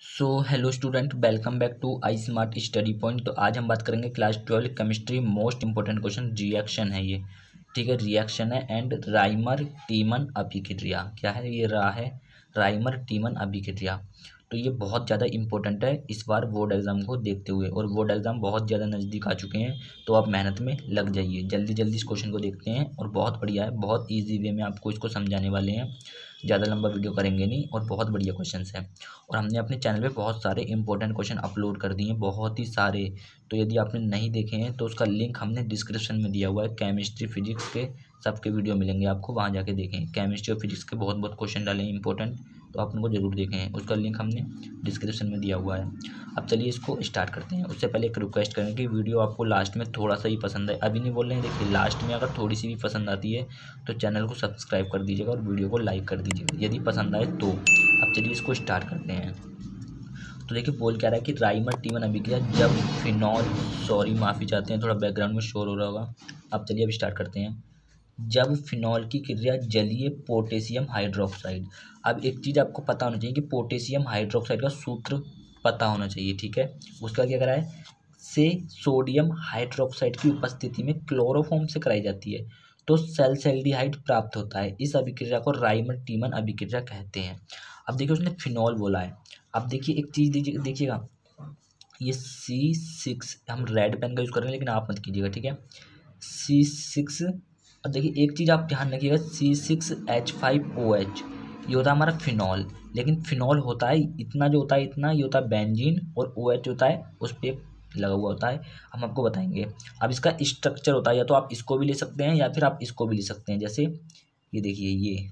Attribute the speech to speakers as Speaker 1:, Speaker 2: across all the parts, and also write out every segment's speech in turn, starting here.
Speaker 1: Hello student, welcome back to I smart study point. तो आज हम बात करेंगे class 12 chemistry most important question reaction है ये। ठीक है, रिएक्शन है एंड राइमर टीमन अभिक्रिया। क्या है ये? राइमर टीमन अभिक्रिया। तो ये बहुत ज़्यादा इंपॉर्टेंट है इस बार बोर्ड एग्जाम को देखते हुए, और बोर्ड एग्जाम बहुत ज़्यादा नज़दीक आ चुके हैं। तो आप मेहनत में लग जाइए, जल्दी जल्दी इस क्वेश्चन को देखते हैं। और बहुत बढ़िया है, बहुत ईजी वे में आपको इसको समझाने वाले हैं। ज़्यादा लंबा वीडियो करेंगे नहीं, और बहुत बढ़िया क्वेश्चंस हैं। और हमने अपने चैनल पे बहुत सारे इंपॉर्टेंट क्वेश्चन अपलोड कर दिए हैं, बहुत ही सारे। तो यदि आपने नहीं देखे हैं तो उसका लिंक हमने डिस्क्रिप्शन में दिया हुआ है। केमिस्ट्री फिजिक्स के सबके वीडियो मिलेंगे आपको, वहाँ जाके देखें। केमिस्ट्री और फिजिक्स के बहुत बहुत क्वेश्चन डाले हैं इंपॉर्टेंट, तो आप उनको जरूर देखें। उसका लिंक हमने डिस्क्रिप्शन में दिया हुआ है। अब चलिए इसको स्टार्ट करते हैं। उससे पहले एक रिक्वेस्ट करेंगे कि वीडियो आपको लास्ट में थोड़ा सा ही पसंद है, अभी नहीं बोल रहे हैं, देखिए लास्ट में अगर थोड़ी सी भी पसंद आती है तो चैनल को सब्सक्राइब कर दीजिएगा और वीडियो को लाइक कर दीजिएगा यदि पसंद आए तो। अब चलिए इसको स्टार्ट करते हैं। तो देखिए बोल क्या रहा है कि राइमर टीमन अभिक्रिया जब फिनॉल, सॉरी माफ़ी चाहते हैं, थोड़ा बैकग्राउंड में शोर हो रहा होगा। अब चलिए अब स्टार्ट करते हैं। जब फिनॉल की क्रिया जलीय पोटेशियम हाइड्रोक्साइड। अब एक चीज़ आपको पता होना चाहिए कि पोटेशियम हाइड्रोक्साइड का सूत्र पता होना चाहिए, ठीक है। उसका क्या करा है, से सोडियम हाइड्रोक्साइड की उपस्थिति में क्लोरोफॉर्म से कराई जाती है तो सल्फेल्डिहाइड प्राप्त होता है। इस अभिक्रिया को राइमर टीमन अभिक्रिया कहते हैं। अब देखिए उसने फिनॉल बोला है। अब देखिए एक चीज़ देखिएगा, ये C6, हम रेड पेन का यूज़ करेंगे लेकिन आप मत कीजिएगा, ठीक है। C6। अब देखिए एक चीज़ आप ध्यान रखिएगा, C6H5OH ये होता है हमारा फिनॉल। लेकिन फिनॉल होता है इतना, जो होता है इतना, ये होता है बेंजीन, और OH होता है उस पर एक लगा हुआ होता है, हम आपको बताएंगे। अब इसका स्ट्रक्चर होता है, या तो आप इसको भी ले सकते हैं या फिर आप इसको भी ले सकते हैं। जैसे ये देखिए,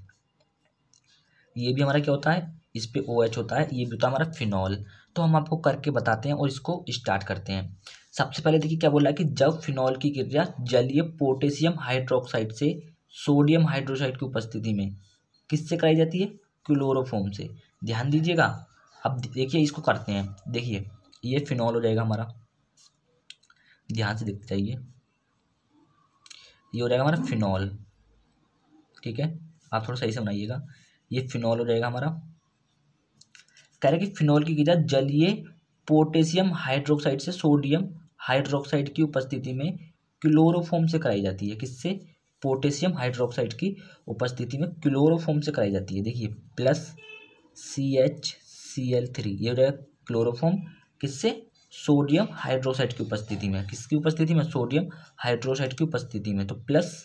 Speaker 1: ये भी हमारा क्या होता है, इस पे OH होता है, ये भी होता है हमारा फिनॉल। तो हम आपको करके बताते हैं और इसको स्टार्ट करते हैं। सबसे पहले देखिए क्या बोला है कि जब फिनॉल की क्रिया जलीय पोटेशियम हाइड्रोक्साइड से सोडियम हाइड्रोक्साइड की उपस्थिति में किससे कराई जाती है, क्लोरोफॉर्म से। ध्यान दीजिएगा। अब देखिए इसको करते हैं। देखिए ये फिनॉल हो जाएगा हमारा, ध्यान से देखते जाइए, ये हो जाएगा हमारा फिनॉल, ठीक है। आप थोड़ा सही से बनाइएगा। ये फिनॉल हो जाएगा हमारा। कह रहे कि फिनॉल की क्रिया जलीय पोटेशियम हाइड्रोक्साइड से सोडियम हाइड्रोक्साइड की उपस्थिति में क्लोरोफॉर्म से कराई जाती है। किससे? पोटेशियम हाइड्रोक्साइड की उपस्थिति में क्लोरोफॉर्म से कराई जाती है। देखिए प्लस CHCl3, ये हो जाएगा क्लोरोफॉर्म। किससे? सोडियम हाइड्रोक्साइड की उपस्थिति में। किसकी उपस्थिति में? सोडियम हाइड्रोक्साइड की उपस्थिति में। तो प्लस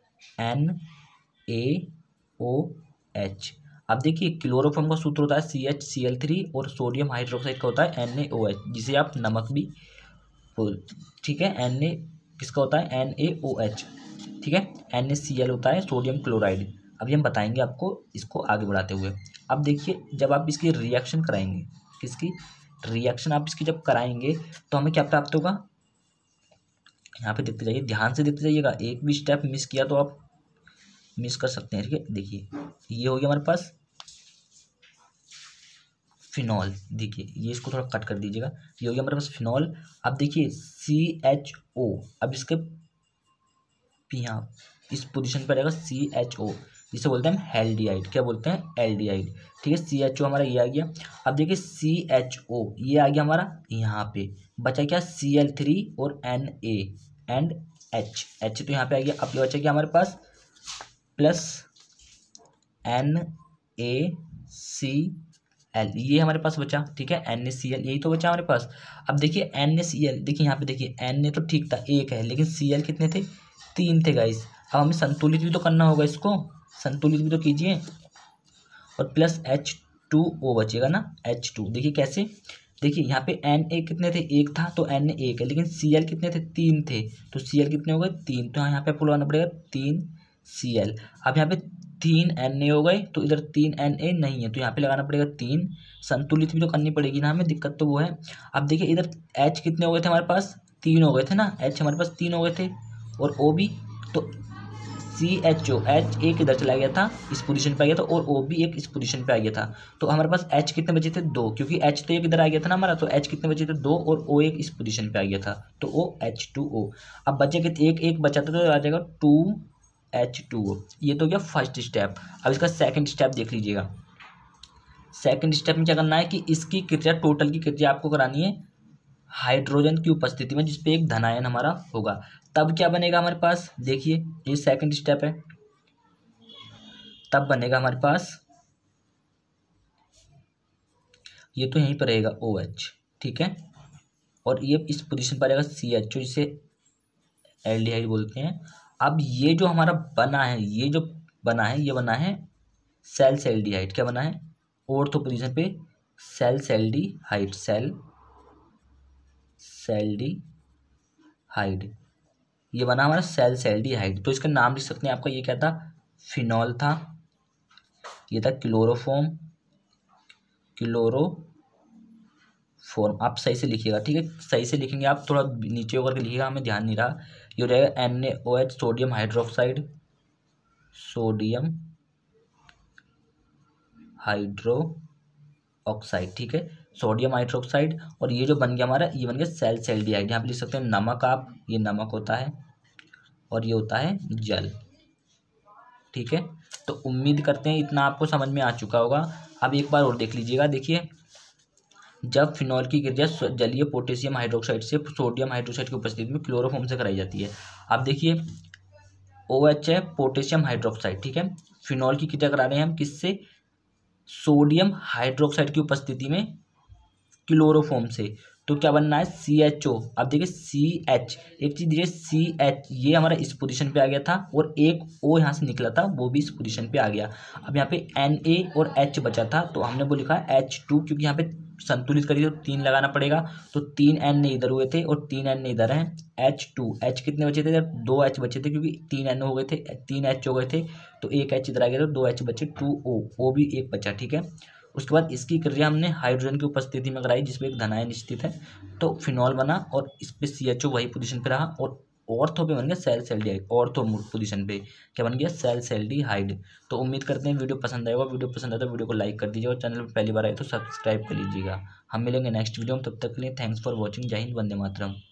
Speaker 1: NaOH। अब देखिए क्लोरोफॉर्म का सूत्र होता है CHCl3, और सोडियम हाइड्रोक्साइड का होता है NaOH, जिसे आप नमक भी बोल, ठीक है। Na किसका होता है? NaOH, ठीक है। NaCl होता है सोडियम क्लोराइड। अभी हम बताएंगे आपको इसको आगे बढ़ाते हुए। अब देखिए जब आप इसकी रिएक्शन कराएंगे, किसकी रिएक्शन आप इसकी जब कराएंगे तो हमें क्या प्राप्त होगा, यहाँ पे देखते जाइए, ध्यान से देखते जाइएगा। एक भी स्टेप मिस किया तो आप मिस कर सकते हैं, ठीक है। देखिए ये हो गया हमारे पास फिनॉल। देखिए ये इसको थोड़ा कट कर दीजिएगा, ये हो गया हमारे पास फिनॉल। अब देखिए CHO, अब इसके यहाँ इस पोजीशन पर रहेगा CHO, जिसे बोलते हैं हम हेल्डिहाइड। क्या बोलते हैं? एल्डिहाइड, ठीक है। CHO हमारा ये आ गया। अब देखिए CHO ये आ गया हमारा, यहाँ पे बचा क्या? Cl3 और Na एंड H तो यहाँ पे आ गया। अब बचा क्या हमारे पास? प्लस NaCl, ये हमारे पास बचा, ठीक है। NaCl यही तो बचा हमारे पास। अब देखिए NaCl, देखिए यहाँ पे देखिए Na तो ठीक था, एक है, लेकिन Cl कितने थे? 3 थे गाइस। अब हमें संतुलित भी तो करना होगा, इसको संतुलित भी तो कीजिए। और प्लस H2O बचेगा ना, H2। देखिए कैसे, देखिए यहाँ पे Na कितने थे? एक था, तो Na एक है, लेकिन Cl कितने थे? 3 थे, तो Cl कितने हो गए? 3। तो यहाँ पे आपको लगाना पड़ेगा 3Cl। अब यहाँ पे 3 Na हो गए, तो इधर 3 Na नहीं है, तो यहाँ पे लगाना पड़ेगा 3। संतुलित भी तो करनी पड़ेगी ना हमें, दिक्कत तो वो है। अब देखिए इधर H कितने हो गए थे हमारे पास? 3 हो गए थे ना, H हमारे पास 3 हो गए थे, और O भी। तो CHO, H एक इधर चला गया था, इस पोजीशन पे आ गया था, और O भी एक इस पोजीशन पे आ गया था। तो हमारे पास H कितने बचे थे? 2, क्योंकि H तो एक इधर आ गया था ना हमारा, तो H कितने बचे थे? 2, और O एक इस पोजीशन पे आ गया था, तो OH2O। अब बचे कितने? एक बचा था, तो आ जाएगा 2H2O। ये तो गया फर्स्ट स्टेप। अब इसका सेकंड स्टेप देख लीजिएगा। सेकंड स्टेप में क्या करना है कि इसकी क्रिया, टोटल की क्रिया आपको करानी है हाइड्रोजन की उपस्थिति में, जिसपे एक धनायन हमारा होगा। तब क्या बनेगा हमारे पास, देखिए ये सेकंड स्टेप है। तब बनेगा हमारे पास, ये तो यहीं पर रहेगा OH, ठीक है, और ये इस पोजीशन पर रहेगा CHO, जिसे एल्डिहाइड बोलते हैं। अब ये जो हमारा बना है, ये जो बना है, ये बना है सेल्स एल्डिहाइड। क्या बना है, ऑर्थो पोजीशन पे सेल्स एल्डिहाइड, सेल्डिहाइड, ये बना हमारा सेल्स एल्डिहाइड। तो इसका नाम लिख सकते हैं आपका, ये क्या था, फिनॉल था, ये था क्लोरोफॉर्म। आप सही से लिखिएगा, ठीक है, सही से लिखेंगे आप, थोड़ा नीचे होकर के लिखिएगा, हमें ध्यान नहीं रहा। ये रहेगा NaOH, सोडियम हाइड्रोक्साइड, ठीक है, सोडियम हाइड्रोक्साइड। और ये जो बन गया हमारा, ये बन गया सेल्स एल्डिहाइड। यहाँ पे लिख सकते हैं नमक आप, ये नमक होता है और ये होता है जल, ठीक है। तो उम्मीद करते हैं इतना आपको समझ में आ चुका होगा। अब एक बार और देख लीजिएगा, देखिए जब फिनॉल की क्रिया जलीय पोटेशियम हाइड्रोक्साइड से सोडियम हाइड्रोक्साइड की उपस्थिति में क्लोरोफॉर्म से कराई जाती है। अब देखिए OH है, पोटेशियम हाइड्रोक्साइड, ठीक है, फिनॉल की क्रिया करा रहे हैं हम किससे, सोडियम हाइड्रोक्साइड की उपस्थिति में क्लोरोफॉर्म से। तो क्या बनना है, CHO। अब देखिए CH, एक चीज देखिए CH, ये हमारा इस पोजीशन पे आ गया था, और एक O यहाँ से निकला था, वो भी इस पोजीशन पे आ गया। अब यहाँ पे Na और H बचा था, तो हमने वो लिखा H2, क्योंकि यहाँ पे संतुलित करिए तो 3 लगाना पड़ेगा। तो 3 N इधर हुए थे और 3 N इधर हैं, H2। H कितने बचे थे, 2 H बचे थे, क्योंकि 3 N हो गए थे, 3 H हो गए थे, तो एक H इधर आ गया, तो 2 H बचे, 2 O भी एक बचा, ठीक है। उसके बाद इसकी क्रिया हमने हाइड्रोजन की उपस्थिति में कराई, जिसमें एक धनायन स्थित है, तो फिनॉल बना, और इस पे CHO वही पोजीशन पे रहा, और ऑर्थो पे बन गया सेल्स एल्डिहाइड, ऑर्थो पोजीशन पे क्या बन गया, सेल्स एल्डिहाइड। तो उम्मीद करते हैं वीडियो पसंद आएगा। वीडियो पसंद आए तो वीडियो को लाइक कर दीजिए, और चैनल पर पहली बार आए तो सब्सक्राइब कर लीजिएगा। हम मिलेंगे नेक्स्ट वीडियो में, तब तक के लिए थैंक्स फॉर वॉचिंग। जय हिंद, वंदे मातरम।